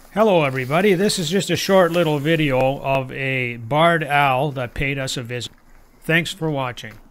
Hello everybody, this is just a short little video of a barred owl that paid us a visit. Thanks for watching.